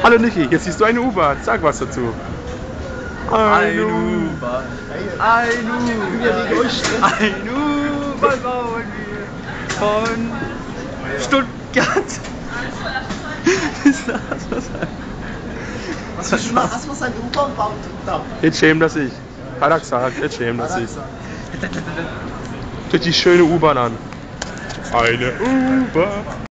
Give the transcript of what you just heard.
Hallo Niki, jetzt siehst du eine U-Bahn. Sag was dazu. Eine U-Bahn. Ein U-Bahn bauen wir von Stuttgart bis nach Was was ein U-Bahn baut da? Jetzt schämt er sich. Hat er gesagt, jetzt schämt er sich. Durch die schöne U-Bahn an. Eine U-Bahn.